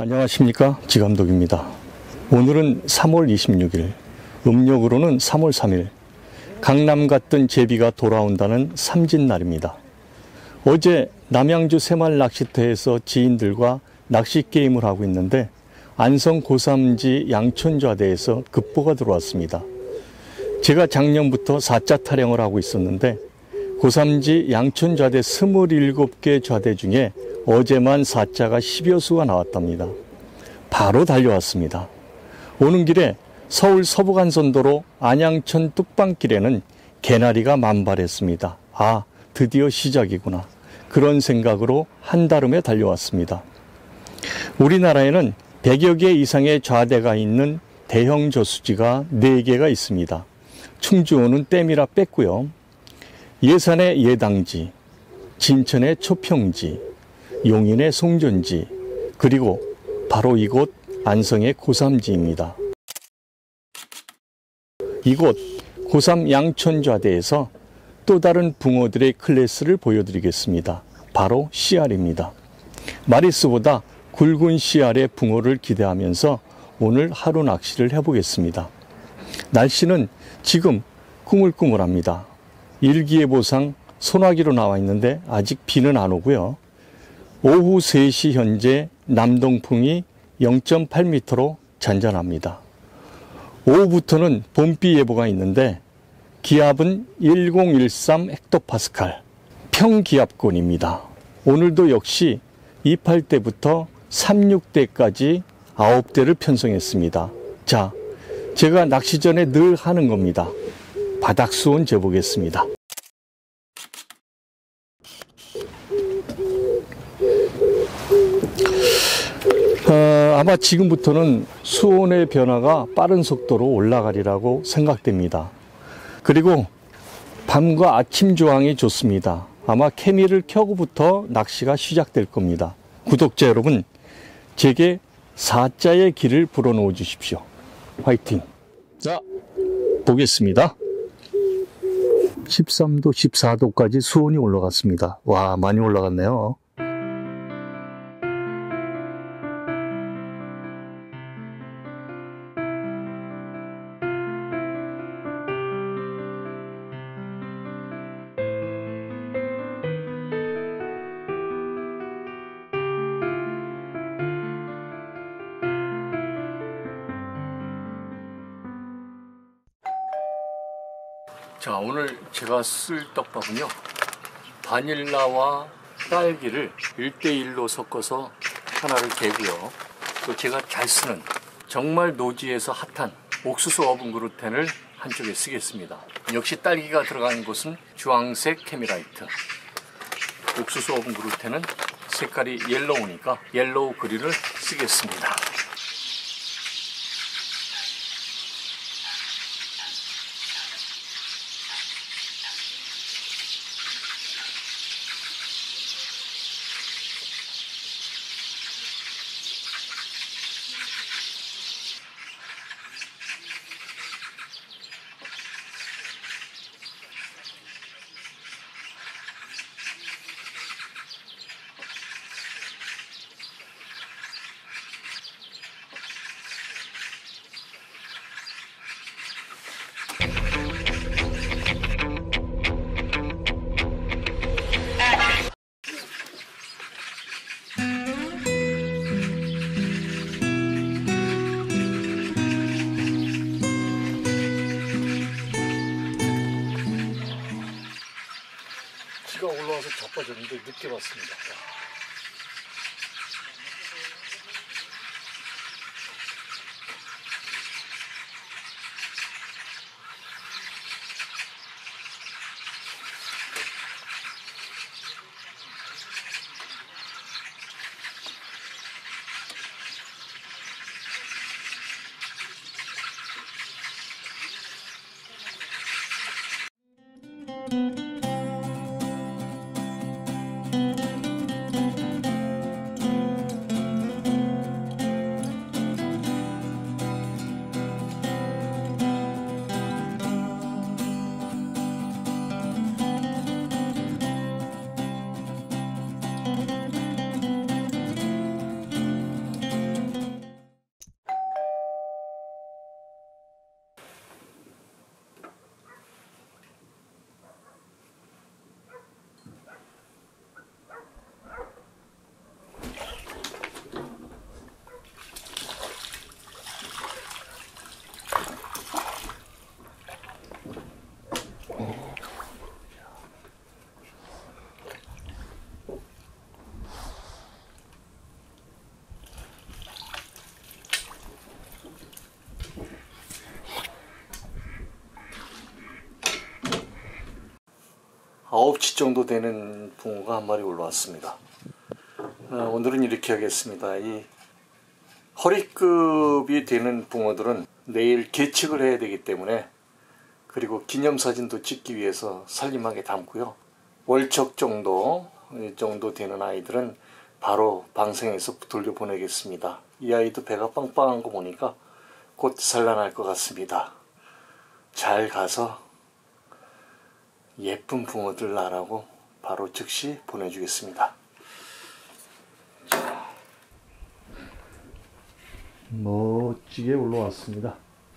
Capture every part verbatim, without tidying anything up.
안녕하십니까, 지감독입니다. 오늘은 삼월 이십육일, 음력으로는 삼월 삼일, 강남 갔던 제비가 돌아온다는 삼진날입니다. 어제 남양주 새마을 낚시터에서 지인들과 낚시 게임을 하고 있는데 안성 고삼지 양촌좌대에서 급보가 들어왔습니다. 제가 작년부터 사자 타령을 하고 있었는데 고삼지 양촌좌대 스물일곱 개 좌대 중에 어제만 사자가 십여 수가 나왔답니다. 바로 달려왔습니다. 오는 길에 서울 서부간선도로 안양천 뚝방길에는 개나리가 만발했습니다. 아, 드디어 시작이구나. 그런 생각으로 한달음에 달려왔습니다. 우리나라에는 백여 개 이상의 좌대가 있는 대형 저수지가 네 개가 있습니다. 충주호는 댐이라 뺐고요. 예산의 예당지, 진천의 초평지, 용인의 송전지, 그리고 바로 이곳 안성의 고삼지입니다. 이곳 고삼 양촌좌대에서 또 다른 붕어들의 클래스를 보여드리겠습니다. 바로 씨알입니다. 마리수보다 굵은 씨알의 붕어를 기대하면서 오늘 하루 낚시를 해보겠습니다. 날씨는 지금 꾸물꾸물합니다. 일기예보상 소나기로 나와 있는데 아직 비는 안 오고요. 오후 세 시 현재 남동풍이 영 점 팔 미터로 잔잔합니다. 오후부터는 봄비 예보가 있는데 기압은 천십삼 헥토파스칼, 평기압권입니다. 오늘도 역시 이십팔 대부터 삼십육 대까지 아홉 대를 편성했습니다. 자, 제가 낚시 전에 늘 하는 겁니다. 바닥 수온 재보겠습니다. 어, 아마 지금부터는 수온의 변화가 빠른 속도로 올라가리라고 생각됩니다. 그리고 밤과 아침 조항이 좋습니다. 아마 케미를 켜고부터 낚시가 시작될 겁니다. 구독자 여러분, 제게 사자의 길을 불어넣어 주십시오. 화이팅! 자, 보겠습니다. 십삼 도, 십사 도까지 수온이 올라갔습니다. 와, 많이 올라갔네요. 자, 오늘 제가 쓸 떡밥은요, 바닐라와 딸기를 일 대 일로 섞어서 하나를 개고요, 또 제가 잘 쓰는 정말 노지에서 핫한 옥수수 어분 그루텐을 한쪽에 쓰겠습니다. 역시 딸기가 들어간 곳은 주황색 캐미라이트, 옥수수 어분 그루텐은 색깔이 옐로우니까 옐로우 그린을 쓰겠습니다. 비가 올라와서 자빠졌는데 늦게 왔습니다. 치 정도 되는 붕어가 한 마리 올라왔습니다. 어, 오늘은 이렇게 하겠습니다. 이 허리급이 되는 붕어들은 내일 개측을 해야 되기 때문에, 그리고 기념사진도 찍기 위해서 살림하게 담고요. 월척 정도 이 정도 되는 아이들은 바로 방생해서 돌려보내겠습니다. 이 아이도 배가 빵빵한 거 보니까 곧 산란할 것 같습니다. 잘 가서 예쁜 붕어들 나라고 바로 즉시 보내주겠습니다. 자, 멋지게 올라왔습니다.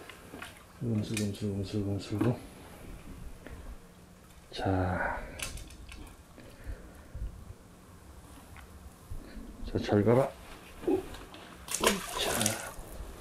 슬금슬금슬금슬금슬금. 자, 자, 잘 가라. 자.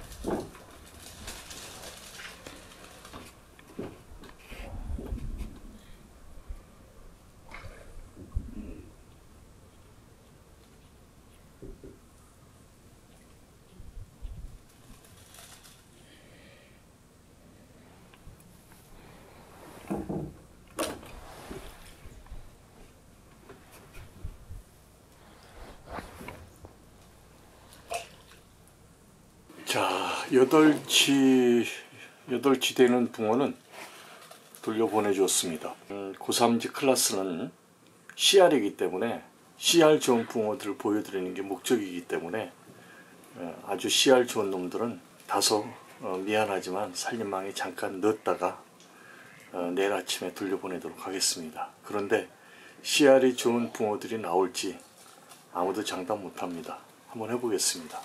자, 여덟치, 여덟치 되는 붕어는 돌려보내주었습니다. 음, 고삼지 클래스는 씨알이기 때문에 씨알 좋은 붕어들을 보여드리는 게 목적이기 때문에 어, 아주 씨알 좋은 놈들은 다소 어, 미안하지만 살림망에 잠깐 넣었다가 어, 내일 아침에 돌려보내도록 하겠습니다. 그런데 씨알이 좋은 붕어들이 나올지 아무도 장담 못합니다. 한번 해보겠습니다.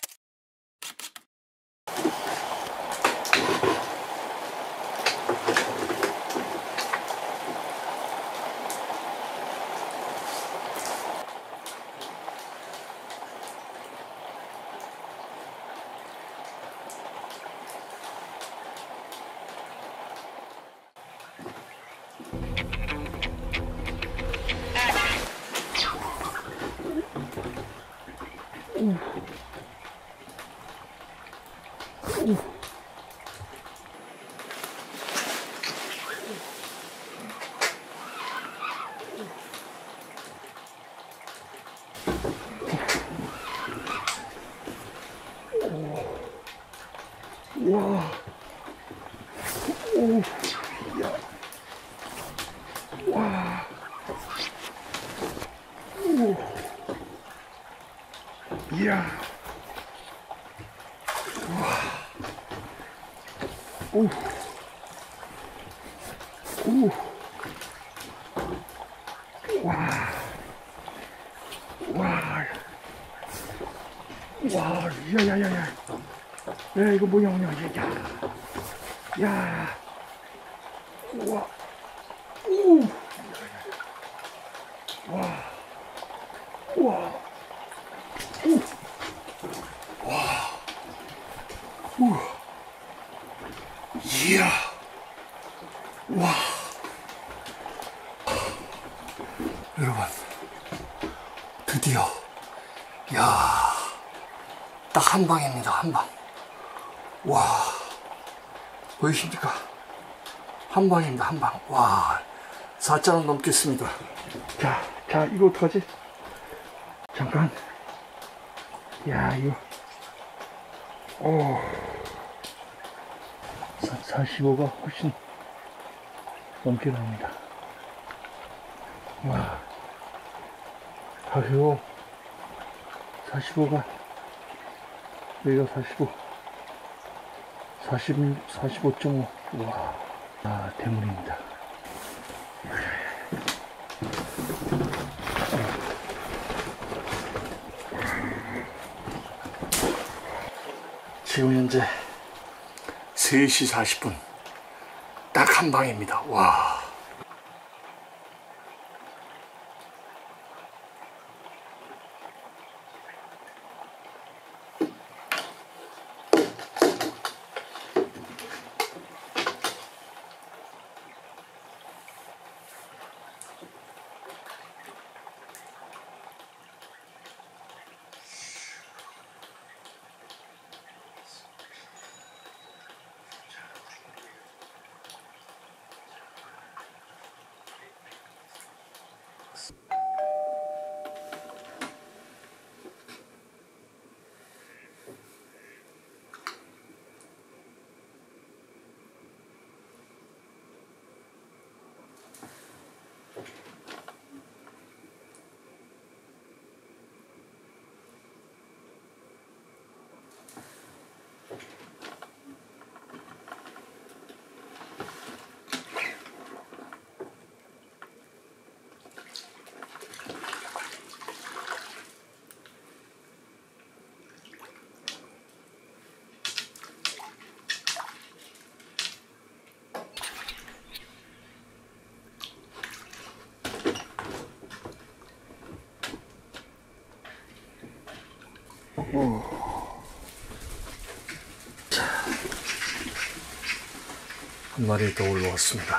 와, 오, 야, 와, 오, 이야, 와, 오, 오, 와, 와, 와, 야야야야, 야 이거 뭐냐 뭐냐, 야, 야, 와, 오, 와, 와, 오, 와, 오, 이야, 와, 여러분, 드디어, 야, 딱 한 방입니다, 한 방. 와, 보이십니까? 한 방입니다, 한 방. 와, 사 자는 넘겠습니다. 자, 자, 이거 어떡하지? 잠깐. 야, 이거. 오. 사십오가 훨씬 넘게 나옵니다. 와. 사십오. 사십오가. 여기가 사십오. 사십육, 사십오 점 오. 와. 아, 대물입니다. 지금 현재 세 시 사십 분. 딱 한 방입니다. 와. 어. 자, 한 마리 더 올라왔습니다.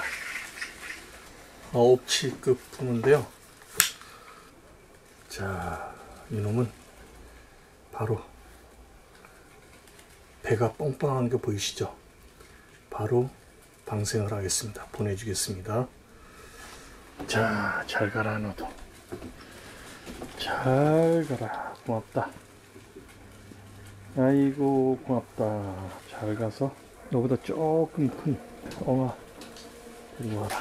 아홉치급 푸는데요. 자, 이놈은 바로 배가 뻥뻥한 거 보이시죠? 바로 방생을 하겠습니다. 보내주겠습니다. 자, 잘 가라 너도. 잘 가라. 고맙다. 아이고 고맙다. 잘 가서 너보다 조금 큰 엉아 데리고 와라.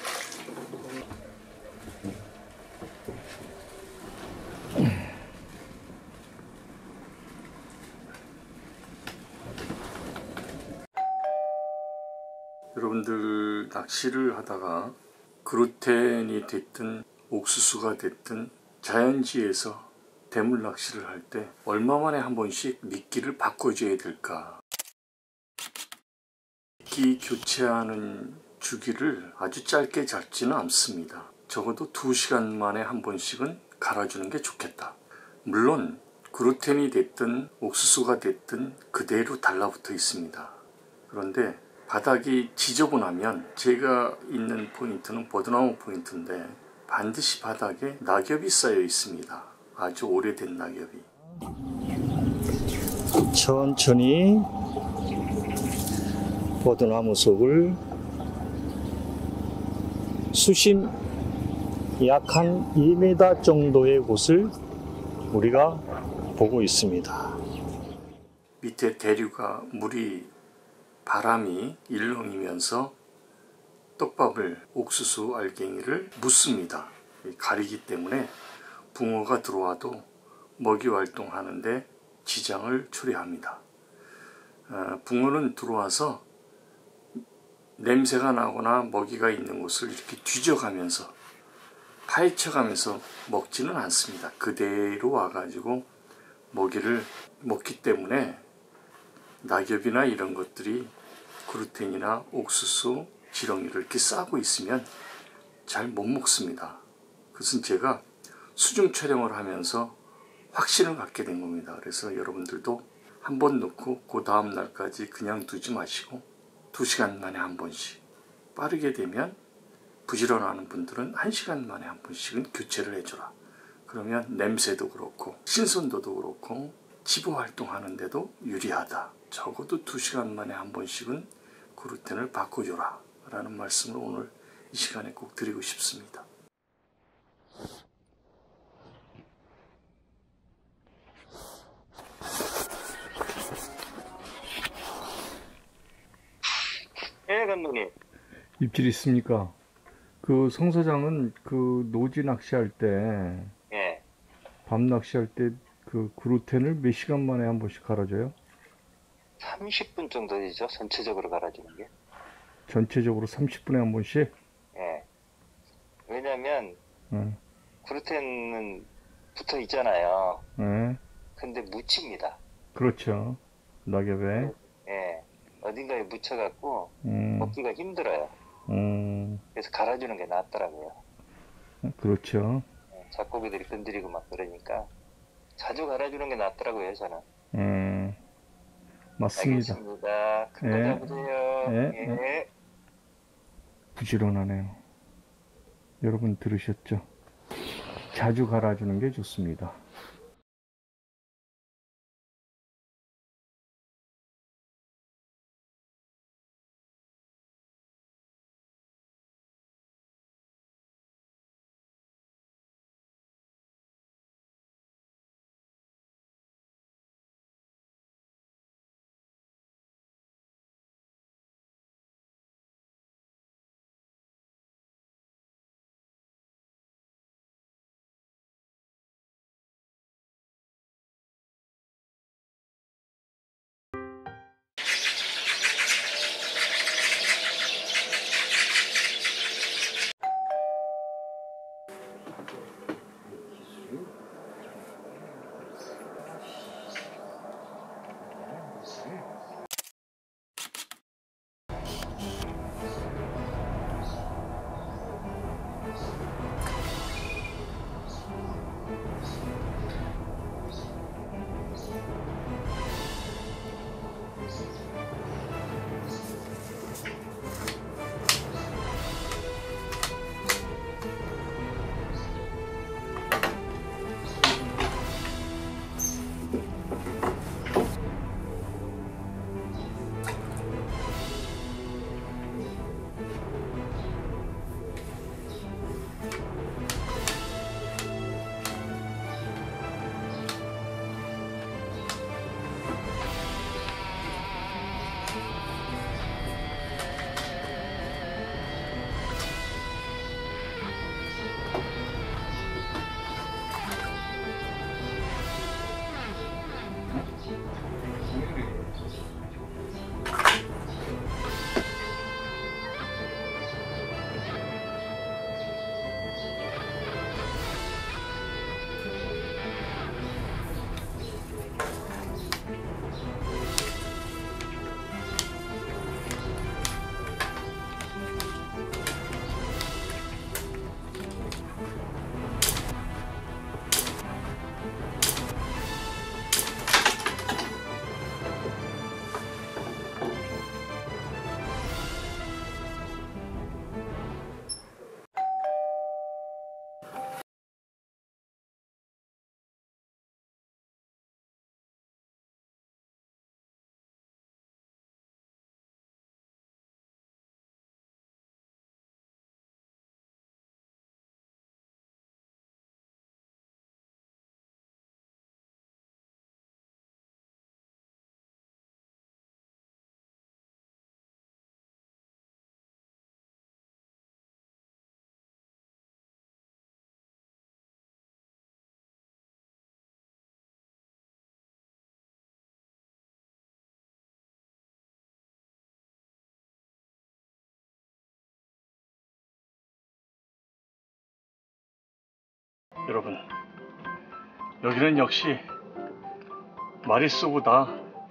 여러분들 낚시를 하다가 그루텐이 됐든 옥수수가 됐든 자연지에서 대물 낚시를 할 때 얼마만에 한 번씩 미끼를 바꿔줘야 될까? 미끼 교체하는 주기를 아주 짧게 잡지는 않습니다. 적어도 두 시간 만에 한 번씩은 갈아주는 게 좋겠다. 물론 그루텐이 됐든 옥수수가 됐든 그대로 달라붙어 있습니다. 그런데 바닥이 지저분하면 제가 있는 포인트는 버드나무 포인트인데 반드시 바닥에 낙엽이 쌓여 있습니다. 아주 오래된 낙엽이. 천천히 버드나무 속을 수심 약 한 이 미터 정도의 곳을 우리가 보고 있습니다. 밑에 대류가 물이 바람이 일렁이면서 떡밥을 옥수수 알갱이를 묻습니다. 가리기 때문에 붕어가 들어와도 먹이 활동하는데 지장을 초래합니다. 어, 붕어는 들어와서 냄새가 나거나 먹이가 있는 곳을 이렇게 뒤져가면서 파헤쳐가면서 먹지는 않습니다. 그대로 와가지고 먹이를 먹기 때문에 낙엽이나 이런 것들이 그루텐이나 옥수수, 지렁이를 이렇게 싸고 있으면 잘 못 먹습니다. 그것은 제가 수중 촬영을 하면서 확신을 갖게 된 겁니다. 그래서 여러분들도 한 번 넣고 그 다음 날까지 그냥 두지 마시고 두 시간 만에 한 번씩, 빠르게 되면 부지런하는 분들은 한 시간 만에 한 번씩은 교체를 해줘라. 그러면 냄새도 그렇고 신선도도 그렇고 지보 활동하는데도 유리하다. 적어도 두 시간 만에 한 번씩은 그루텐을 바꿔줘라 라는 말씀을 오늘 이 시간에 꼭 드리고 싶습니다. 예, 감독님. 입질 있습니까? 그 성 사장은 그 노지 낚시할 때, 예. 밤 낚시할 때 그 그루텐을 몇 시간 만에 한 번씩 갈아줘요? 삼십 분 정도 되죠, 전체적으로 갈아주는 게. 전체적으로 삼십 분에 한 번씩? 예. 왜냐면, 네. 그루텐은 붙어 있잖아요. 네. 근데 묻힙니다. 그렇죠. 낙엽에. 예. 어딘가에 묻혀갖고, 음, 먹기가 힘들어요. 음, 그래서 갈아주는 게 낫더라고요. 그렇죠. 예, 잡고기들이 건드리고 막 그러니까, 자주 갈아주는 게 낫더라고요, 저는. 음, 맞습니다. 알겠습니다. 큰 거 예. 잡으세요. 예, 예. 부지런하네요. 여러분 들으셨죠? 자주 갈아주는 게 좋습니다. 여러분, 여기는 역시 마리수보다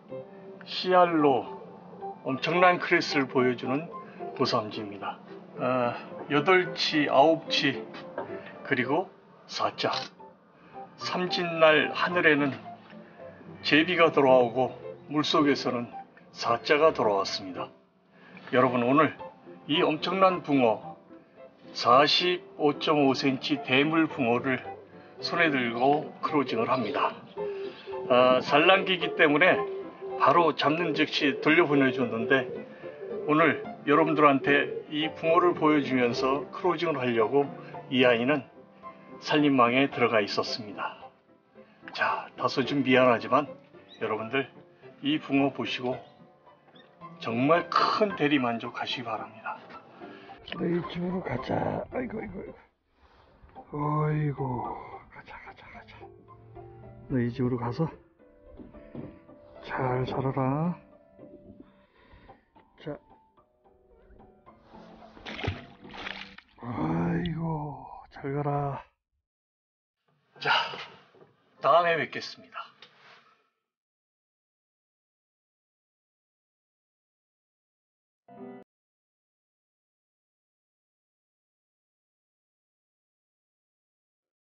씨알로 엄청난 크레스를 보여주는 고삼지입니다. 아, 여덟치, 아홉치, 그리고 사자. 삼진날 하늘에는 제비가 돌아오고 물속에서는 사자가 돌아왔습니다. 여러분, 오늘 이 엄청난 붕어, 사십오 점 오 센티미터 대물 붕어를 손에 들고 크루징을 합니다. 아, 산란기이기 때문에 바로 잡는 즉시 돌려보내줬는데, 오늘 여러분들한테 이 붕어를 보여주면서 크루징을 하려고 이 아이는 산림망에 들어가 있었습니다. 자, 다소 좀 미안하지만 여러분들 이 붕어 보시고 정말 큰 대리만족 하시기 바랍니다. 너희 집으로 가자. 아이고 아이고 아이고 아이고 가자 가자 가자. 너희 집으로 가서 잘 살아라. 자, 아이고 잘 가라. 자, 다음에 뵙겠습니다.